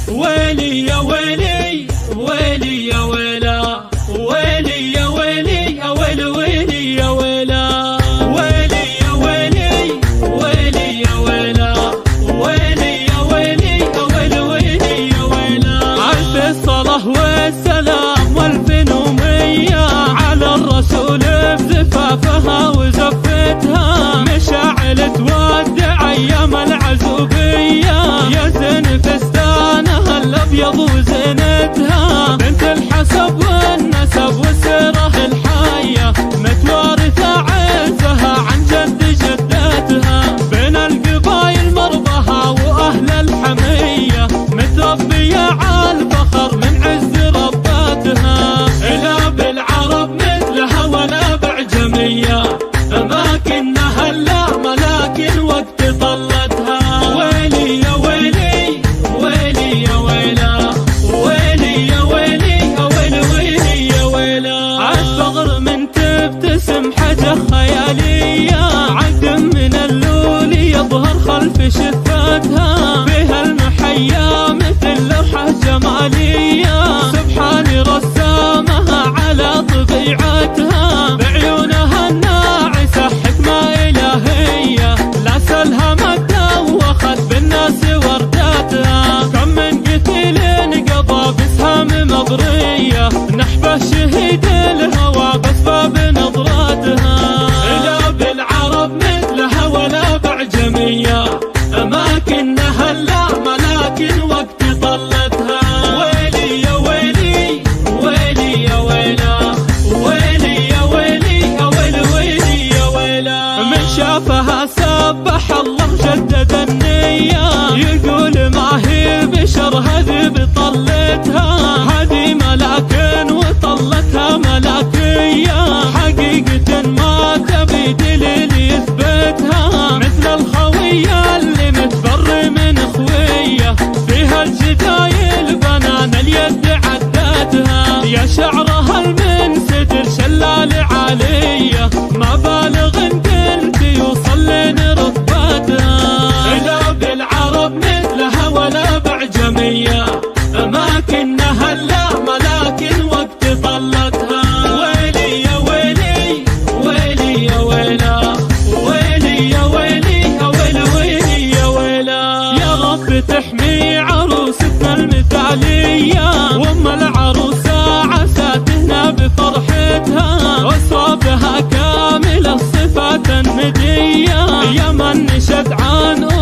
ويلي يا ويلي ويلي يا ويلا، ويلي يا ويلي يا ويل ويلي يا ويلا، ويلي يا ويلي ويلي يا ويلا، ويلي يا ويلي يا ويل ويلي يا ويلا. ألف الصلاة والسلام والف ومية على الرسول بزفافها وزفتها، مشاعل تودع أيام العزوبية، يا زين فستانها الأبيض وزينتها، بنت الحسب والنسب والسيرة الحية، متوارثة عزها عن جد جدتها، بين القبايل مرضها وأهل الحمية، متربية عالفخر من عز رباتها، لا بالعرب مثلها ولا بعجمية، أماكنها لا ملاكن وقت طلتها. ويلي يا ويلي ويلي يا ويلا، ويلي يا ويلي يا ويل ويلي يا ويلا. عالثغر من تبتسم حاجة خيالية، عقد من اللولي يظهر خلف شفتها، بها المحيا مثل لوحة جمالية، سبحان رسامها على طبيعتها، بعيونها الناعسة حكمة إلهية، لا سلها ما دوخت بالناس ورداتها، كم من قتيل قضى بسهام مبرية، نحبه شهيد الهوى بس بنظراتها، لا بالعرب مثلها ولا بعجمية، أماكنها لا ملاكن وقت طلتها. ويلي يا ويلي ويلي يا ويلا، ويلي يا ويلي يا ويل ويلي يا ويلا. من شافها سبح الله جدد النية، يقول ما هي بشر هذه بطلتها، هذه ملاكن وطلتها ملاكية، حقيقة ما تبي دليل يثبتها، مثل الخوية اللي متبر من خوية، فيها الجدايل بنان اليد عدتها، يا شعرها المنسدل شلال عالية، ما بالغ قلت يوصل لين رتبتها، لا بالعرب مثلها ولا بعجمية، أماكنها لا ملاكن وقت طلتها. ويلي يا ويلي ويلي يا ويلا، ويلي يا ويلي يا ويل ويلي يا ويلا. يا رب تحمي عروستنا المثالية، وام العروسة عسى تهنى بفرحتها، أسرى بها كامل الصفات الندية، يا من نشد عن